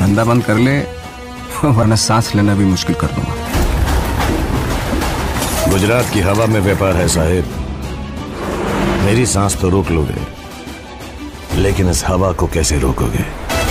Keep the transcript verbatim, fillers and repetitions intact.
धंधा बंद कर ले वरना सांस लेना भी मुश्किल कर दूंगा। गुजरात की हवा में व्यापार है साहिब। मेरी सांस तो रोक लोगे, लेकिन इस हवा को कैसे रोकोगे?